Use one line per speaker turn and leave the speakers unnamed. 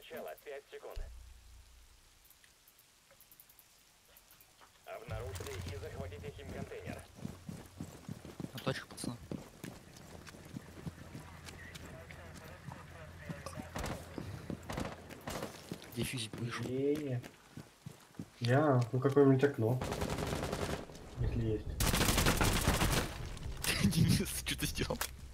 начала. 5 секунд. Обнаружьте и захватите химконтейнер.
На точку, пацаны. Дефьюзить будешь.
Ну какое-нибудь окно. Если есть.
Денис, что ты сделал?